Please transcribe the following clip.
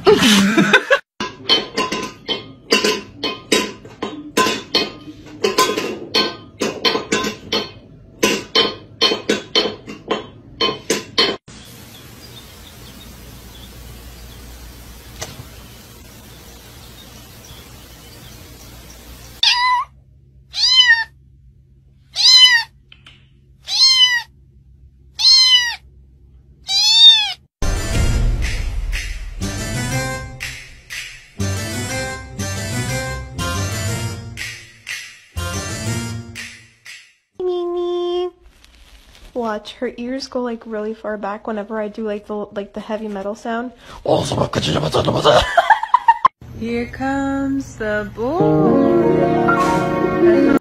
Watch, her ears go like really far back whenever I do like the heavy metal sound. Here comes the boy.